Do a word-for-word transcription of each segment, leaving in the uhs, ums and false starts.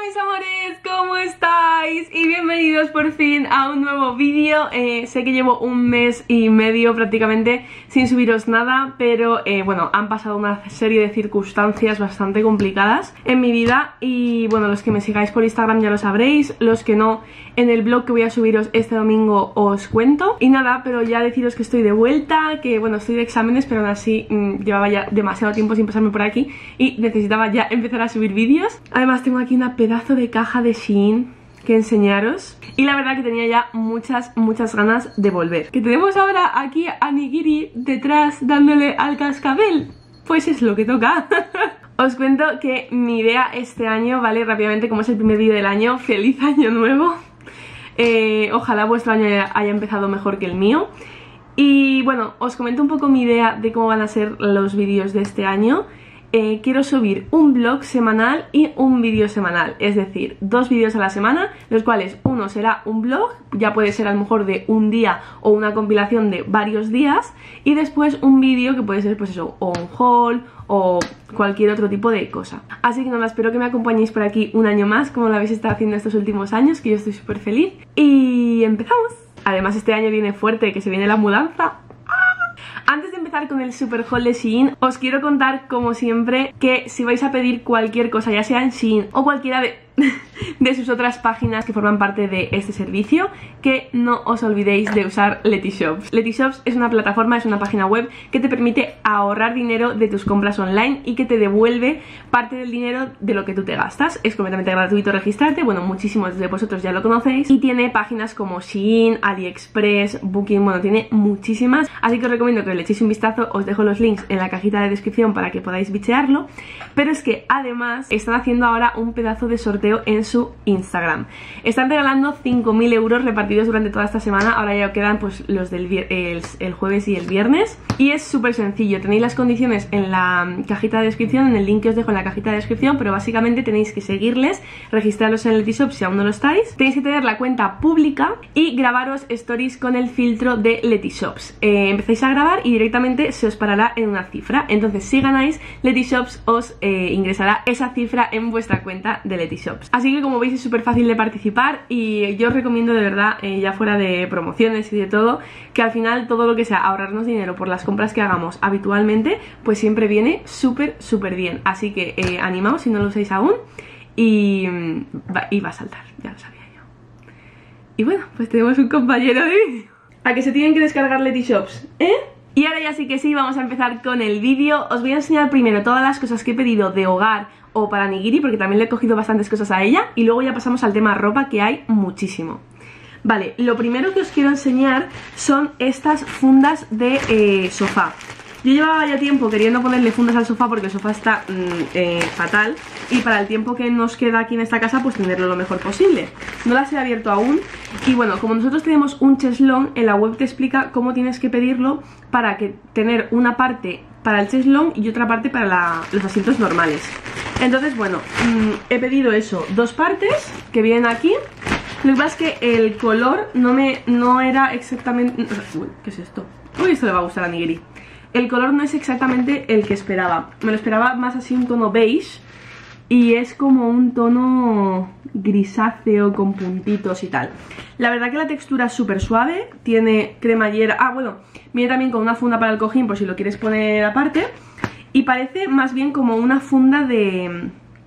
mis amores, ¿cómo estáis? Y bienvenidos por fin a un nuevo vídeo. eh, Sé que llevo un mes y medio prácticamente sin subiros nada, pero eh, bueno, han pasado una serie de circunstancias bastante complicadas en mi vida. Y bueno, los que me sigáis por Instagram ya lo sabréis, los que no, en el vlog que voy a subiros este domingo os cuento. Y nada, pero ya deciros que estoy de vuelta, que bueno, estoy de exámenes, pero aún así mmm, llevaba ya demasiado tiempo sin pasarme por aquí y necesitaba ya empezar a subir vídeos. Además tengo aquí una pedazo de caja de Shein que enseñaros, y la verdad que tenía ya muchas, muchas ganas de volver. Que tenemos ahora aquí a Nigiri detrás dándole al cascabel, pues es lo que toca. Os cuento que mi idea este año, vale, rápidamente, como es el primer vídeo del año, feliz año nuevo. eh, Ojalá vuestro año haya empezado mejor que el mío. Y bueno, os comento un poco mi idea de cómo van a ser los vídeos de este año. Eh, quiero subir un vlog semanal y un vídeo semanal, es decir, dos vídeos a la semana, los cuales uno será un vlog, ya puede ser a lo mejor de un día o una compilación de varios días, y después un vídeo que puede ser pues eso, o un haul o cualquier otro tipo de cosa. Así que nada, espero que me acompañéis por aquí un año más, como lo habéis estado haciendo estos últimos años, que yo estoy súper feliz. Y empezamos. Además este año viene fuerte, que se viene la mudanza. Antes de empezar con el super haul de Shein, os quiero contar, como siempre, que si vais a pedir cualquier cosa, ya sea en Shein o cualquiera de, de sus otras páginas que forman parte de este servicio, que no os olvidéis de usar Letyshops. Letyshops es una plataforma, es una página web que te permite ahorrar dinero de tus compras online y que te devuelve parte del dinero de lo que tú te gastas. Es completamente gratuito registrarte, bueno, muchísimos de vosotros ya lo conocéis, y tiene páginas como Shein, AliExpress, Booking, bueno, tiene muchísimas, así que os recomiendo que le echéis un vistazo. Os dejo los links en la cajita de descripción para que podáis bichearlo. Pero es que además están haciendo ahora un pedazo de sorteo en su Instagram. Están regalando cinco mil euros repartidos durante toda esta semana. Ahora ya quedan pues los del el, el jueves y el viernes, y es súper sencillo. Tenéis las condiciones en la cajita de descripción, en el link que os dejo en la cajita de descripción, pero básicamente tenéis que seguirles, registraros en Letyshops si aún no lo estáis, tenéis que tener la cuenta pública y grabaros stories con el filtro de Letyshops. Eh, empezáis a grabar y directamente se os parará en una cifra. Entonces si ganáis, Letyshops os eh, ingresará esa cifra en vuestra cuenta de Letyshops. Así que como veis es súper fácil de participar, y yo os recomiendo de verdad, eh, ya fuera de promociones y de todo, que al final todo lo que sea ahorrarnos dinero por las compras que hagamos habitualmente, pues siempre viene súper súper bien. Así que eh, animaos si no lo usáis aún, y va, y va a saltar, ya lo sabía yo. Y bueno, pues tenemos un compañero de vídeo. ¿A que se tienen que descargar Letyshops? ¿Eh? Y ahora ya sí que sí, vamos a empezar con el vídeo. Os voy a enseñar primero todas las cosas que he pedido de hogar o para Nigiri, porque también le he cogido bastantes cosas a ella, y luego ya pasamos al tema ropa, que hay muchísimo. Vale, lo primero que os quiero enseñar son estas fundas de eh, sofá. Yo llevaba ya tiempo queriendo ponerle fundas al sofá porque el sofá está mmm, eh, fatal, y para el tiempo que nos queda aquí en esta casa pues tenerlo lo mejor posible. No las he abierto aún, y bueno, como nosotros tenemos un cheslón, en la web te explica cómo tienes que pedirlo para que tener una parte para el cheslón y otra parte para la, los asientos normales. Entonces bueno, mmm, he pedido eso, dos partes que vienen aquí. Lo que pasa es que el color no me no era exactamente... Uy, ¿qué es esto? Uy, esto le va a gustar a Nigiri. El color no es exactamente el que esperaba. Me lo esperaba más así, un tono beige, y es como un tono grisáceo con puntitos y tal. La verdad que la textura es súper suave, tiene cremallera. Ah, bueno, viene también con una funda para el cojín por si lo quieres poner aparte, y parece más bien como una funda de...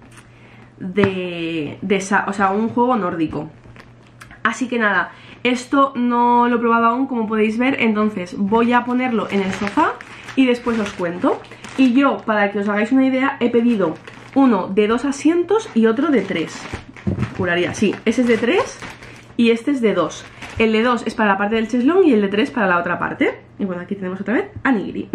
de... de o sea, un juego nórdico. Así que nada, esto no lo he probado aún, como podéis ver, entonces voy a ponerlo en el sofá y después os cuento. Y yo, para que os hagáis una idea, he pedido uno de dos asientos y otro de tres. Juraría, sí, ese es de tres y este es de dos. El de dos es para la parte del cheslón y el de tres para la otra parte. Y bueno, aquí tenemos otra vez a Nigiri.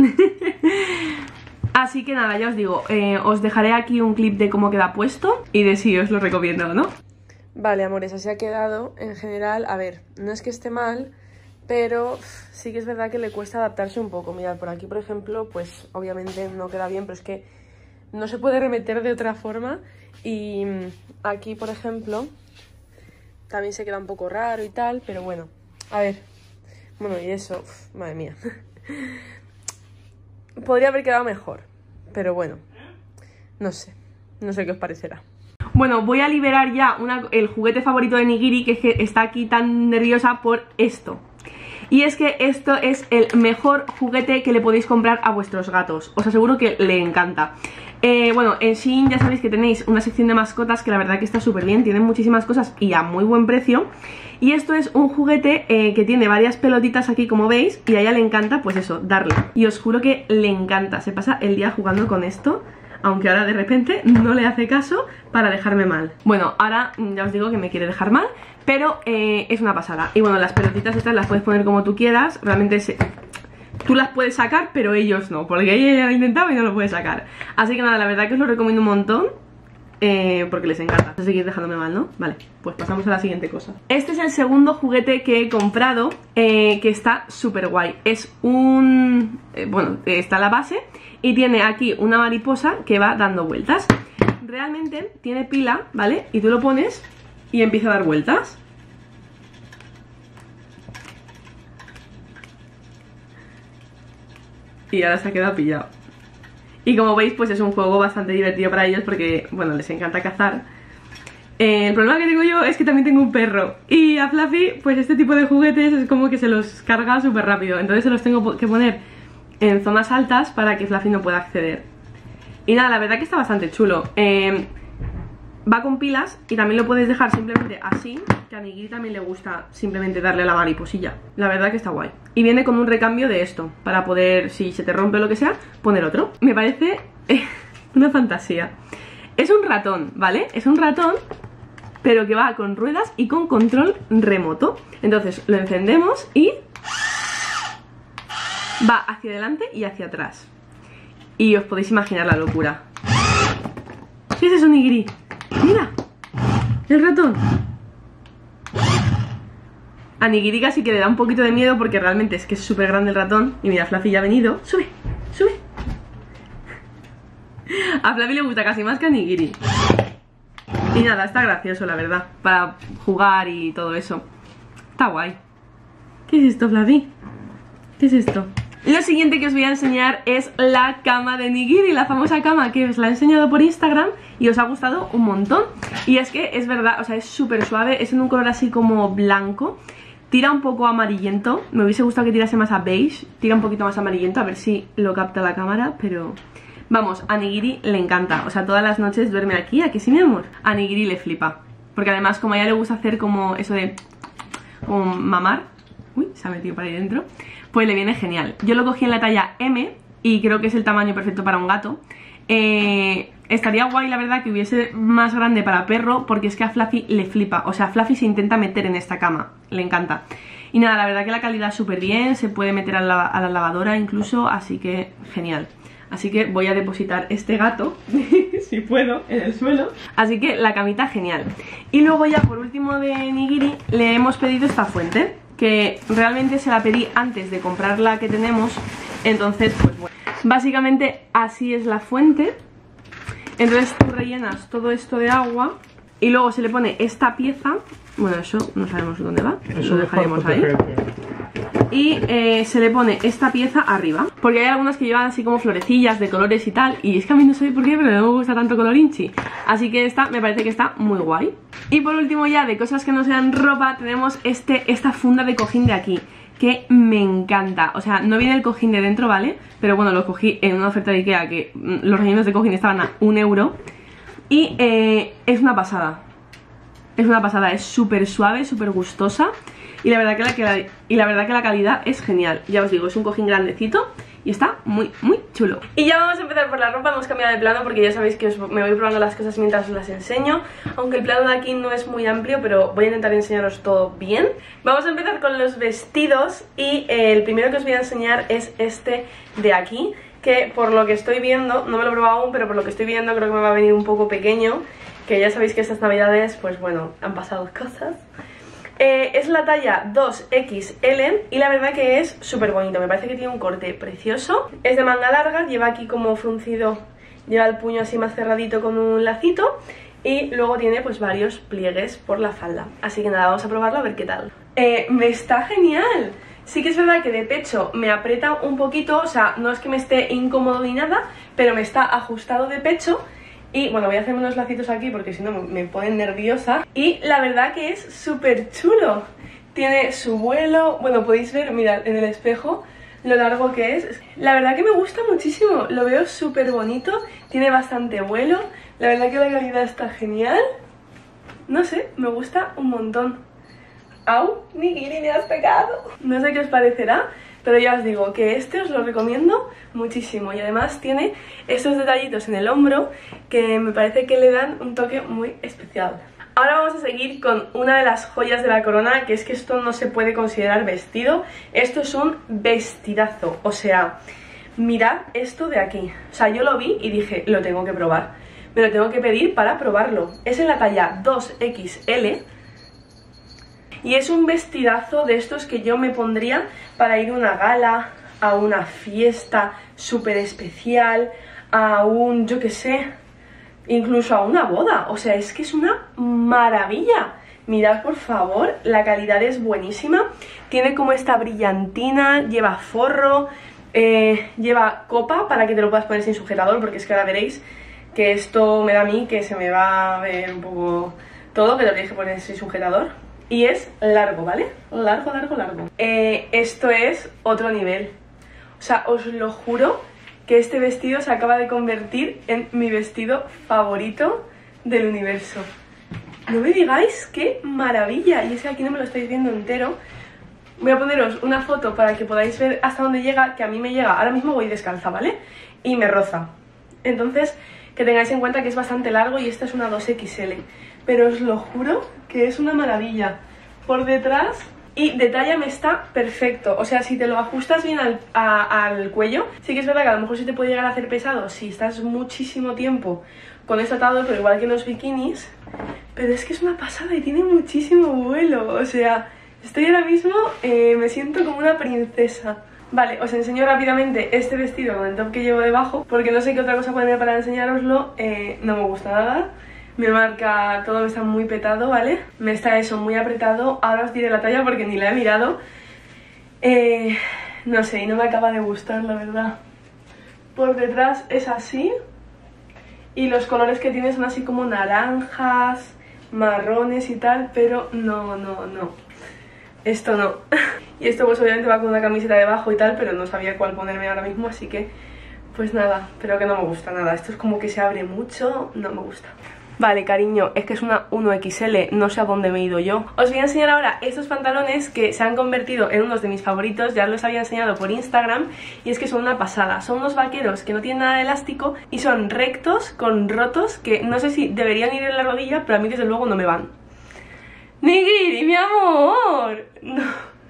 Así que nada, ya os digo, eh, os dejaré aquí un clip de cómo queda puesto y de si os lo recomiendo o no. Vale, amores, así ha quedado. En general, a ver, no es que esté mal, pero sí que es verdad que le cuesta adaptarse un poco. Mirad, por aquí, por ejemplo, pues obviamente no queda bien, pero es que no se puede remeter de otra forma. Y aquí, por ejemplo, también se queda un poco raro y tal, pero bueno, a ver. Bueno, y eso, uf, madre mía. Podría haber quedado mejor, pero bueno, no sé, no sé qué os parecerá. Bueno, voy a liberar ya una, el juguete favorito de Nigiri, que es que está aquí tan nerviosa por esto. Y es que esto es el mejor juguete que le podéis comprar a vuestros gatos. Os aseguro que le encanta. Eh, bueno, en Shein ya sabéis que tenéis una sección de mascotas que la verdad que está súper bien. Tienen muchísimas cosas y a muy buen precio. Y esto es un juguete eh, que tiene varias pelotitas aquí, como veis. Y a ella le encanta, pues eso, darle. Y os juro que le encanta. Se pasa el día jugando con esto. Aunque ahora de repente no le hace caso para dejarme mal. Bueno, ahora ya os digo que me quiere dejar mal, pero eh, es una pasada. Y bueno, las pelotitas estas las puedes poner como tú quieras. Realmente se... tú las puedes sacar, pero ellos no, porque ella ya lo ha intentado y no lo puede sacar. Así que nada, la verdad que os lo recomiendo un montón, eh, porque les encanta. No seguir dejándome mal, ¿no? Vale, pues pasamos a la siguiente cosa. Este es el segundo juguete que he comprado, eh, que está súper guay. Es un... Eh, bueno, está la base y tiene aquí una mariposa que va dando vueltas. Realmente tiene pila, ¿vale? Y tú lo pones y empieza a dar vueltas. Y ahora se ha quedado pillado. Y como veis, pues es un juego bastante divertido para ellos porque, bueno, les encanta cazar. eh, El problema que tengo yo es que también tengo un perro. Y a Fluffy, pues este tipo de juguetes es como que se los carga súper rápido. Entonces se los tengo que poner en zonas altas para que Fluffy no pueda acceder. Y nada, la verdad que está bastante chulo. eh, Va con pilas y también lo puedes dejar simplemente así, que a Nigiri también le gusta simplemente darle a la mariposilla. La verdad que está guay. Y viene con un recambio de esto, para poder, si se te rompe o lo que sea, poner otro. Me parece eh, una fantasía. Es un ratón, ¿vale? Es un ratón, pero que va con ruedas y con control remoto. Entonces lo encendemos y va hacia adelante y hacia atrás. Y os podéis imaginar la locura. ¿Qué es eso, Nigiri? Mira, el ratón. A Nigiri casi que le da un poquito de miedo porque realmente es que es súper grande el ratón. Y mira, Fluffy ya ha venido. Sube, sube. A Fluffy le gusta casi más que a Nigiri. Y nada, está gracioso, la verdad, para jugar y todo eso. Está guay. ¿Qué es esto, Fluffy? ¿Qué es esto? Lo siguiente que os voy a enseñar es la cama de Nigiri, la famosa cama que os la he enseñado por Instagram y os ha gustado un montón. Y es que es verdad, o sea, es súper suave, es en un color así como blanco, tira un poco amarillento, me hubiese gustado que tirase más a beige, tira un poquito más amarillento, a ver si lo capta la cámara, pero... Vamos, a Nigiri le encanta, o sea, todas las noches duerme aquí, ¿a que sí, mi amor? A Nigiri le flipa, porque además como a ella le gusta hacer como eso de... como mamar, uy, se ha metido para ahí dentro, pues le viene genial. Yo lo cogí en la talla eme y creo que es el tamaño perfecto para un gato. eh, Estaría guay, la verdad, que hubiese más grande para perro, porque es que a Fluffy le flipa. O sea, Fluffy se intenta meter en esta cama, le encanta. Y nada, la verdad que la calidad es súper bien, se puede meter a la, a la lavadora incluso, así que genial. Así que voy a depositar este gato, si puedo, en el suelo. Así que la camita genial. Y luego ya por último de Nigiri le hemos pedido esta fuente, que realmente se la pedí antes de comprar la que tenemos. Entonces, pues bueno, básicamente así es la fuente. Entonces tú rellenas todo esto de agua y luego se le pone esta pieza. Bueno, eso no sabemos dónde va, eso lo dejaremos ahí. Y eh, se le pone esta pieza arriba, porque hay algunas que llevan así como florecillas de colores y tal. Y es que a mí no sé por qué, pero no me gusta tanto colorinchi. Así que esta me parece que está muy guay. Y por último ya, de cosas que no sean ropa, tenemos este, esta funda de cojín de aquí, que me encanta. O sea, no viene el cojín de dentro, ¿vale? Pero bueno, lo cogí en una oferta de Ikea, que los rellenos de cojín estaban a un euro. Y eh, es una pasada. Es una pasada, es súper suave, súper gustosa. Y la, verdad que la, que la, y la verdad que la calidad es genial. Ya os digo, es un cojín grandecito y está muy, muy chulo. Y ya vamos a empezar por la ropa. Hemos cambiado de plano porque ya sabéis que os, me voy probando las cosas mientras os las enseño. Aunque el plano de aquí no es muy amplio, pero voy a intentar enseñaros todo bien. Vamos a empezar con los vestidos. Y eh, el primero que os voy a enseñar es este de aquí, que por lo que estoy viendo, no me lo he probado aún, pero por lo que estoy viendo creo que me va a venir un poco pequeño. Que ya sabéis que estas navidades, pues bueno, han pasado cosas. Eh, es la talla dos equis ele y la verdad que es súper bonito. Me parece que tiene un corte precioso. Es de manga larga, lleva aquí como fruncido, lleva el puño así más cerradito con un lacito. Y luego tiene pues varios pliegues por la falda. Así que nada, vamos a probarlo a ver qué tal. eh, Me está genial. Sí que es verdad que de pecho me aprieta un poquito, o sea, no es que me esté incómodo ni nada, pero me está ajustado de pecho. Y bueno, voy a hacerme unos lacitos aquí porque si no me ponen nerviosa. Y la verdad que es súper chulo. Tiene su vuelo, bueno, podéis ver, mirad, en el espejo lo largo que es. La verdad que me gusta muchísimo, lo veo súper bonito, tiene bastante vuelo. La verdad que la calidad está genial. No sé, me gusta un montón. ¡Au! Nigiri, me has pegado. No sé qué os parecerá, pero ya os digo que este os lo recomiendo muchísimo. Y además tiene estos detallitos en el hombro que me parece que le dan un toque muy especial. Ahora vamos a seguir con una de las joyas de la corona, que es que esto no se puede considerar vestido. Esto es un vestidazo, o sea, mirad esto de aquí. O sea, yo lo vi y dije, lo tengo que probar. Me lo tengo que pedir para probarlo. Es en la talla dos equis ele. Y es un vestidazo de estos que yo me pondría para ir a una gala, a una fiesta súper especial, a un, yo qué sé, incluso a una boda. O sea, es que es una maravilla. Mirad por favor, la calidad es buenísima. Tiene como esta brillantina, lleva forro, eh, lleva copa para que te lo puedas poner sin sujetador, porque es que ahora veréis que esto me da a mí que se me va a ver un poco todo, que lo tienes que poner sin sujetador. Y es largo, ¿vale? Largo, largo, largo. Eh, esto es otro nivel. O sea, os lo juro que este vestido se acaba de convertir en mi vestido favorito del universo. No me digáis qué maravilla. Y es que aquí no me lo estáis viendo entero. Voy a poneros una foto para que podáis ver hasta dónde llega, que a mí me llega. Ahora mismo voy descalza, ¿vale? Y me roza. Entonces, que tengáis en cuenta que es bastante largo y esta es una dos equis ele. Pero os lo juro que es una maravilla. Por detrás, y de talla me está perfecto. O sea, si te lo ajustas bien al, a, al cuello, sí que es verdad que a lo mejor sí te puede llegar a hacer pesado si estás muchísimo tiempo con esto atado, pero igual que en los bikinis. Pero es que es una pasada y tiene muchísimo vuelo. O sea, estoy ahora mismo, eh, me siento como una princesa. Vale, os enseño rápidamente este vestido con el top que llevo debajo, porque no sé qué otra cosa ponerme para enseñároslo. eh, No me gusta nada. Me marca, todo me está muy petado, ¿vale? Me está eso, muy apretado. Ahora os diré la talla porque ni la he mirado. eh, No sé, y no me acaba de gustar, la verdad. Por detrás es así. Y los colores que tiene son así como naranjas, marrones y tal. Pero no, no, no. Esto no. Y esto pues obviamente va con una camiseta debajo y tal, pero no sabía cuál ponerme ahora mismo, así que pues nada, pero que no me gusta nada. Esto es como que se abre mucho, no me gusta. Vale, cariño, es que es una uno equis ele, no sé a dónde me he ido yo. Os voy a enseñar ahora estos pantalones que se han convertido en unos de mis favoritos. Ya los había enseñado por Instagram y es que son una pasada. Son unos vaqueros que no tienen nada de elástico y son rectos con rotos que no sé si deberían ir en la rodilla, pero a mí desde luego no me van. Nigiri, mi amor. No.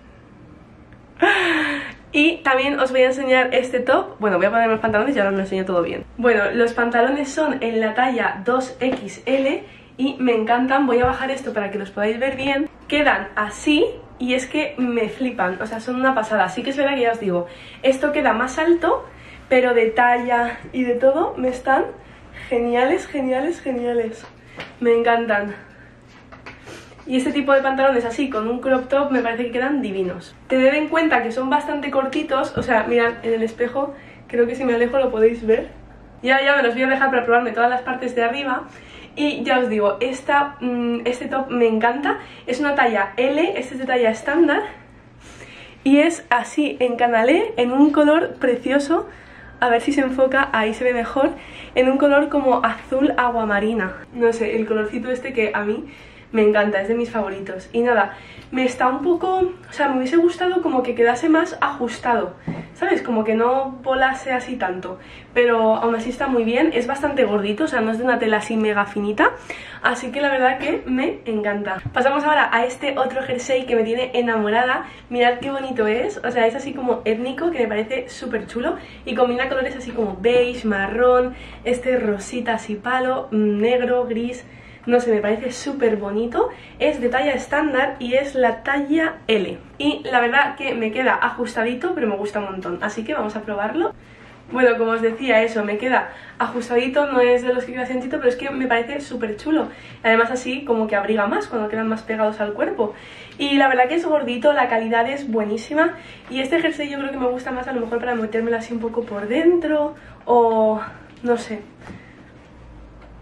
Y también os voy a enseñar este top. Bueno, voy a poner los pantalones y ahora os lo enseño todo bien. Bueno, los pantalones son en la talla dos equis ele y me encantan. Voy a bajar esto para que los podáis ver bien. Quedan así y es que me flipan, o sea, son una pasada. Así que es verdad que ya os digo, esto queda más alto, pero de talla y de todo me están geniales, geniales, geniales. Me encantan. Y este tipo de pantalones así, con un crop top, me parece que quedan divinos. Tened en cuenta que son bastante cortitos. O sea, mirad, en el espejo, creo que si me alejo lo podéis ver. Ya, ya me los voy a dejar para probarme todas las partes de arriba. Y ya os digo, esta, este top me encanta. Es una talla ele, este es de talla estándar. Y es así, en canalé, en un color precioso. A ver si se enfoca, ahí se ve mejor. En un color como azul aguamarina. No sé, el colorcito este que a mí me encanta, es de mis favoritos. Y nada, me está un poco... O sea, me hubiese gustado como que quedase más ajustado, ¿sabes? Como que no volase así tanto. Pero aún así está muy bien, es bastante gordito, o sea, no es de una tela así mega finita. Así que la verdad que me encanta. Pasamos ahora a este otro jersey que me tiene enamorada. Mirad qué bonito es, o sea, es así como étnico, que me parece súper chulo. Y combina colores así como beige, marrón, este rosita así palo, negro, gris... No sé, me parece súper bonito. Es de talla estándar y es la talla ele. Y la verdad que me queda ajustadito, pero me gusta un montón. Así que vamos a probarlo. Bueno, como os decía, eso, me queda ajustadito. No es de los que queda así anchito, pero es que me parece súper chulo. Además así como que abriga más cuando quedan más pegados al cuerpo. Y la verdad que es gordito, la calidad es buenísima. Y este jersey yo creo que me gusta más a lo mejor para metérmelo así un poco por dentro. O... no sé...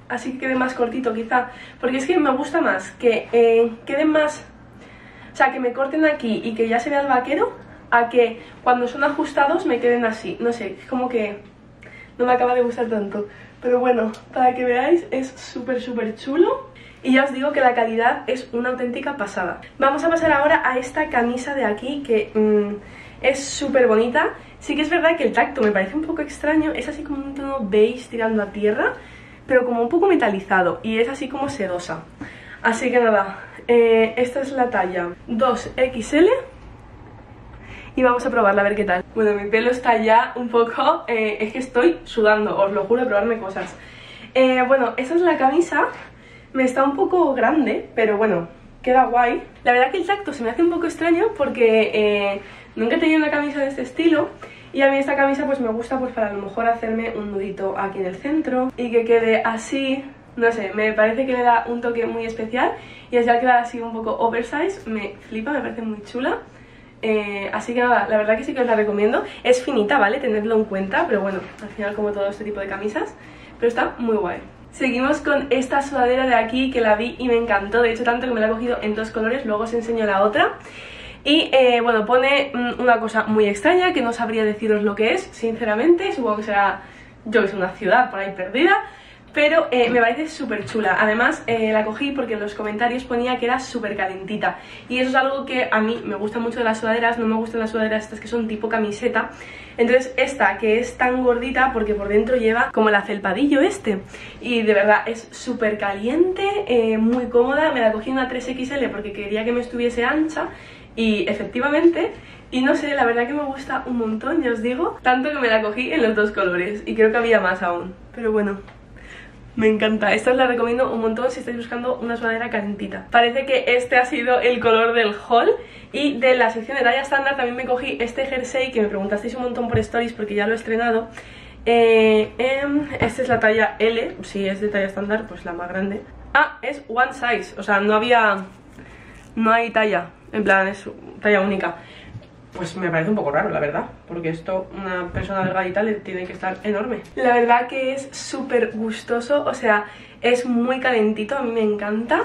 así que quede más cortito quizá, porque es que me gusta más que eh, queden más, o sea, que me corten aquí y que ya se vea el vaquero, a que cuando son ajustados me queden así, no sé, es como que no me acaba de gustar tanto. Pero bueno, para que veáis, es súper súper chulo. Y ya os digo que la calidad es una auténtica pasada. Vamos a pasar ahora a esta camisa de aquí, que mmm, es súper bonita. Sí que es verdad que el tacto me parece un poco extraño. Es así como un tono beige tirando a tierra, pero como un poco metalizado. Y es así como sedosa. Así que nada, eh, esta es la talla dos equis ele. Y vamos a probarla a ver qué tal. Bueno, mi pelo está ya un poco... Eh, es que estoy sudando, os lo juro, a probarme cosas. Eh, bueno, esta es la camisa. Me está un poco grande, pero bueno, queda guay. La verdad que el tacto se me hace un poco extraño porque eh, nunca he tenido una camisa de este estilo. Y a mí esta camisa pues me gusta pues para a lo mejor hacerme un nudito aquí en el centro y que quede así... No sé, me parece que le da un toque muy especial. Y así al quedar así un poco oversize, me flipa, me parece muy chula. Eh, así que nada, la verdad que sí que os la recomiendo. Es finita, ¿vale? Tenedlo en cuenta, pero bueno, al final como todo este tipo de camisas. Pero está muy guay. Seguimos con esta sudadera de aquí que la vi y me encantó. De hecho tanto que me la he cogido en dos colores, luego os enseño la otra. Y eh, bueno, pone una cosa muy extraña que no sabría deciros lo que es, sinceramente. Supongo que será, yo que sé, una ciudad por ahí perdida. Pero eh, me parece súper chula. Además eh, la cogí porque en los comentarios ponía que era súper calentita. Y eso es algo que a mí me gusta mucho de las sudaderas. No me gustan las sudaderas estas que son tipo camiseta. Entonces esta que es tan gordita porque por dentro lleva como el afelpadillo este. Y de verdad es súper caliente, eh, muy cómoda. Me la cogí en una tres equis ele porque quería que me estuviese ancha. Y efectivamente... Y no sé, la verdad que me gusta un montón, ya os digo. Tanto que me la cogí en los dos colores. Y creo que había más aún. Pero bueno... Me encanta, esta os la recomiendo un montón si estáis buscando una sudadera calentita. Parece que este ha sido el color del haul. Y de la sección de talla estándar también me cogí este jersey que me preguntasteis un montón por stories porque ya lo he estrenado. eh, eh, Esta es la talla ele, si es de talla estándar pues la más grande. Ah, es one size, o sea no había... No hay talla, en plan es talla única. Pues me parece un poco raro, la verdad, porque esto, una persona delgadita le tiene que estar enorme. La verdad que es súper gustoso, o sea, es muy calentito, a mí me encanta.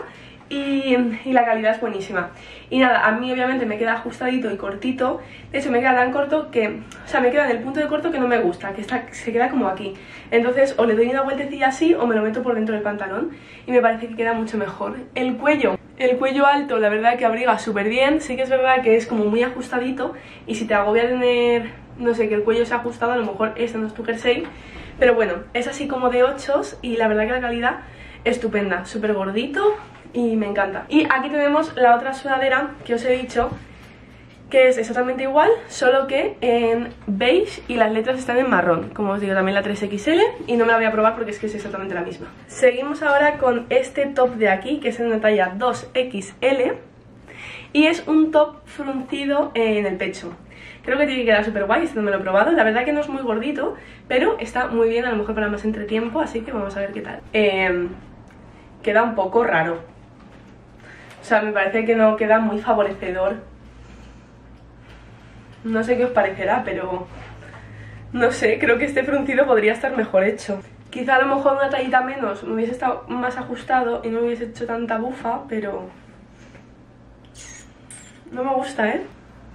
Y, y la calidad es buenísima. Y nada, a mí obviamente me queda ajustadito y cortito. De hecho me queda tan corto que... O sea, me queda en el punto de corto que no me gusta, que está, se queda como aquí. Entonces o le doy una vueltecilla así o me lo meto por dentro del pantalón. Y me parece que queda mucho mejor. El cuello, el cuello alto, la verdad que abriga súper bien. Sí que es verdad que es como muy ajustadito. Y si te agobia tener, no sé, que el cuello sea ajustado, a lo mejor este no es tu jersey. Pero bueno, es así como de ochos y la verdad que la calidad estupenda, súper gordito. Y me encanta. Y aquí tenemos la otra sudadera que os he dicho, que es exactamente igual, solo que en beige y las letras están en marrón. Como os digo, también la tres equis ele. Y no me la voy a probar porque es que es exactamente la misma. Seguimos ahora con este top de aquí, que es en una talla dos equis ele. Y es un top fruncido en el pecho. Creo que tiene que quedar súper guay, este no me lo he probado. La verdad que no es muy gordito, pero está muy bien, a lo mejor para más entretiempo. Así que vamos a ver qué tal. eh, Queda un poco raro. O sea, me parece que no queda muy favorecedor. No sé qué os parecerá, pero... No sé, creo que este fruncido podría estar mejor hecho. Quizá a lo mejor una tallita menos me hubiese estado más ajustado y no me hubiese hecho tanta bufa, pero... No me gusta, ¿eh?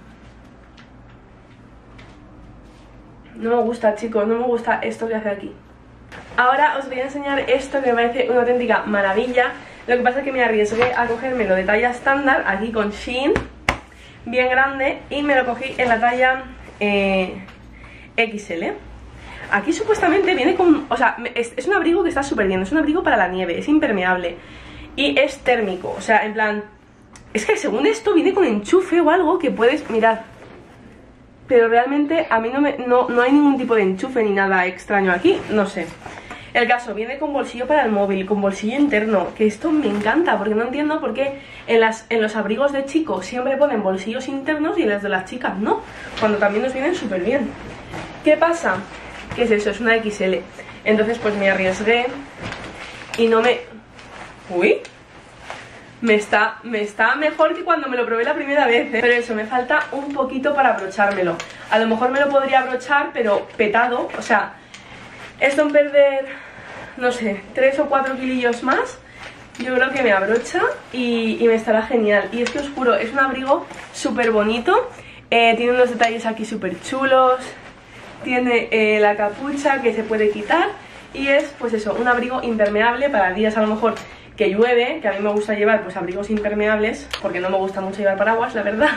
No me gusta, chicos, no me gusta esto que hace aquí. Ahora os voy a enseñar esto que me parece una auténtica maravilla. Lo que pasa es que me arriesgué a cogérmelo de talla estándar, aquí con Shein, bien grande, y me lo cogí en la talla eh, equis ele. Aquí supuestamente viene con... O sea, es, es un abrigo que está súper bien, es un abrigo para la nieve, es impermeable y es térmico, o sea, en plan... Es que según esto viene con enchufe o algo que puedes... Mirad. Pero realmente a mí no, me, no, no hay ningún tipo de enchufe ni nada extraño aquí, no sé. El caso, viene con bolsillo para el móvil, con bolsillo interno, que esto me encanta, porque no entiendo por qué en, las, en los abrigos de chicos siempre ponen bolsillos internos y en los de las chicas no, cuando también nos vienen súper bien. ¿Qué pasa? ¿Qué es eso? Es una equis ele. Entonces pues me arriesgué y no me... Uy, me está, me está mejor que cuando me lo probé la primera vez, ¿eh? Pero eso, me falta un poquito para abrochármelo. A lo mejor me lo podría abrochar, pero petado, o sea... Esto en vez de, no sé, tres o cuatro kilillos más, yo creo que me abrocha y, y me estará genial. Y es que os juro, es un abrigo súper bonito, eh, tiene unos detalles aquí súper chulos, tiene eh, la capucha que se puede quitar y es, pues eso, un abrigo impermeable para días a lo mejor que llueve, que a mí me gusta llevar pues abrigos impermeables, porque no me gusta mucho llevar paraguas, la verdad.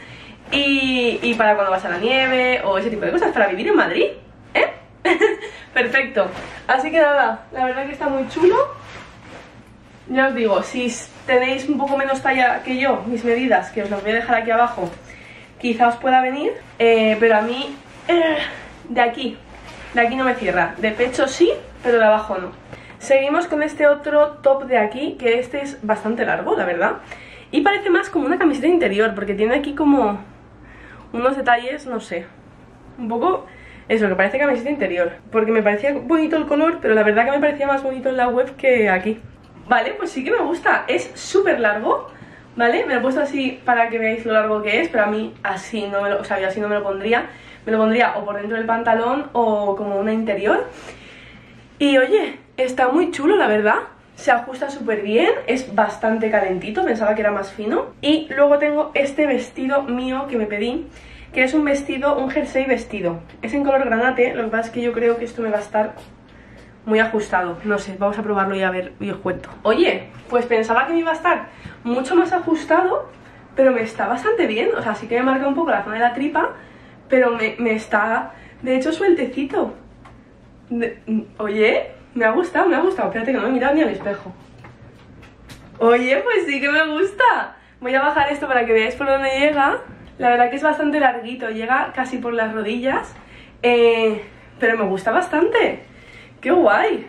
Y, y para cuando vas a la nieve o ese tipo de cosas, para vivir en Madrid, ¿eh? Perfecto. Así que nada, la verdad que está muy chulo. Ya os digo, si tenéis un poco menos talla que yo, mis medidas, que os las voy a dejar aquí abajo, quizá os pueda venir, eh, pero a mí, eh, de aquí, de aquí no me cierra. De pecho sí, pero de abajo no. Seguimos con este otro top de aquí, que este es bastante largo, la verdad. Y parece más como una camiseta interior, porque tiene aquí como unos detalles, no sé, un poco eso, que parece camiseta interior. Porque me parecía bonito el color, pero la verdad que me parecía más bonito en la web que aquí. Vale, pues sí que me gusta, es súper largo, ¿vale? Me lo he puesto así para que veáis lo largo que es, pero a mí así no me lo, o sea, yo así no me lo pondría. Me lo pondría o por dentro del pantalón o como una interior. Y oye, está muy chulo, la verdad. Se ajusta súper bien, es bastante calentito, pensaba que era más fino. Y luego tengo este vestido mío que me pedí, que es un vestido, un jersey vestido. Es en color granate, lo que pasa es que yo creo que esto me va a estar muy ajustado. No sé, vamos a probarlo y a ver, y os cuento. Oye, pues pensaba que me iba a estar mucho más ajustado, pero me está bastante bien. O sea, sí que me marca un poco la zona de la tripa, pero me, me está, de hecho, sueltecito. De, oye, me ha gustado, me ha gustado. Espérate que no me he mirado ni al espejo. Oye, pues sí que me gusta. Voy a bajar esto para que veáis por dónde llega. La verdad que es bastante larguito, llega casi por las rodillas, eh, pero me gusta bastante. ¡Qué guay!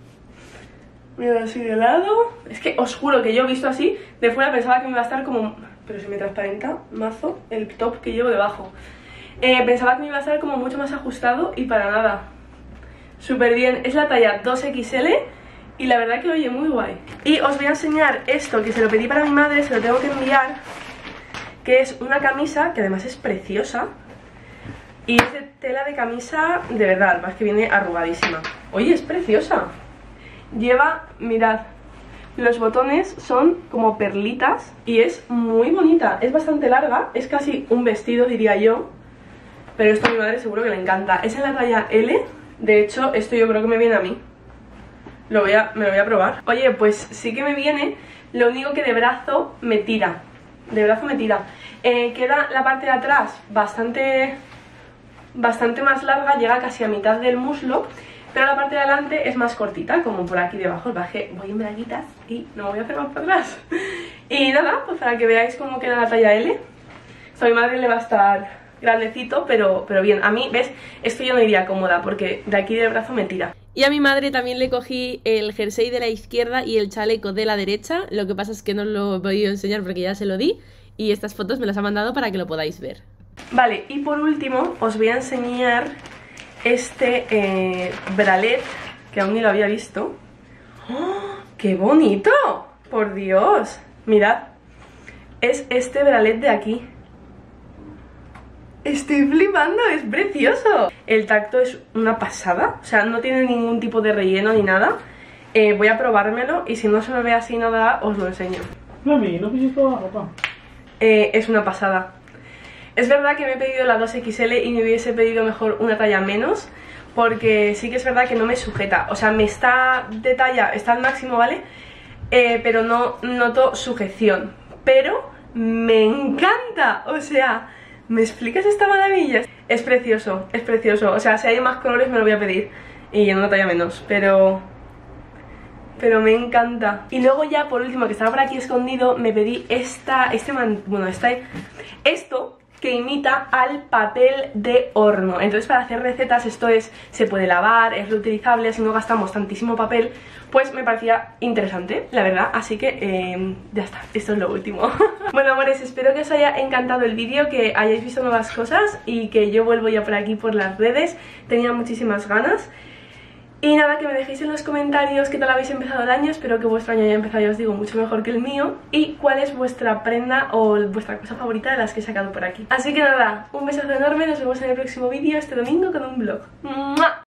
Mira así de lado. Es que os juro que yo visto así de fuera pensaba que me iba a estar como... Pero se me transparenta mazo el top que llevo debajo. eh, Pensaba que me iba a estar como mucho más ajustado y para nada. Súper bien, es la talla dos equis ele y la verdad que oye, muy guay. Y os voy a enseñar esto que se lo pedí para mi madre, se lo tengo que enviar, que es una camisa que además es preciosa. Y es de tela de camisa de verdad, más que viene arrugadísima. Oye, es preciosa. Lleva, mirad, los botones son como perlitas y es muy bonita. Es bastante larga, es casi un vestido diría yo, pero esto a mi madre seguro que le encanta. Es en la talla ele, de hecho esto yo creo que me viene a mí. Lo voy a, me lo voy a probar. Oye, pues sí que me viene, lo único que de brazo me tira. De brazo me tira. Eh, queda la parte de atrás bastante... bastante más larga, llega casi a mitad del muslo, pero la parte de adelante es más cortita, como por aquí debajo. Bajé, voy en braguitas y no me voy a hacer más para atrás. Y nada, pues para que veáis cómo queda la talla ele. A mi madre le va a estar grandecito, pero, pero bien. A mí, ¿ves? Esto yo no iría cómoda porque de aquí del brazo me tira. Y a mi madre también le cogí el jersey de la izquierda y el chaleco de la derecha. Lo que pasa es que no os lo he podido enseñar porque ya se lo di. Y estas fotos me las ha mandado para que lo podáis ver. Vale, y por último os voy a enseñar este eh, bralet, que aún ni lo había visto. ¡Oh, qué bonito! ¡Por Dios! Mirad, es este bralet de aquí. Estoy flipando, es precioso. El tacto es una pasada, o sea, no tiene ningún tipo de relleno ni nada. eh, Voy a probármelo y si no se me ve así nada, os lo enseño. Mami, no pilles toda la ropa. eh, Es una pasada. Es verdad que me he pedido la dos equis ele y me hubiese pedido mejor una talla menos, porque sí que es verdad que no me sujeta. O sea, me está de talla, está al máximo, ¿vale? Eh, pero no noto sujeción. Pero me encanta, o sea, ¿me explicas esta maravilla? Es precioso, es precioso. O sea, si hay más colores me lo voy a pedir y en una talla menos, pero... pero me encanta. Y luego ya por último, que estaba por aquí escondido, me pedí esta, este man, bueno, esta, esto que imita al papel de horno. Entonces para hacer recetas esto es, se puede lavar, es reutilizable, así no gastamos tantísimo papel. Pues me parecía interesante, la verdad. Así que eh, ya está, esto es lo último. Bueno, amores, espero que os haya encantado el vídeo, que hayáis visto nuevas cosas y que yo vuelvo ya por aquí por las redes. Tenía muchísimas ganas. Y nada, que me dejéis en los comentarios qué tal habéis empezado el año. Espero que vuestro año haya empezado, ya os digo, mucho mejor que el mío. Y cuál es vuestra prenda o vuestra cosa favorita de las que he sacado por aquí. Así que nada, un besazo enorme, nos vemos en el próximo vídeo este domingo con un vlog. ¡Mua!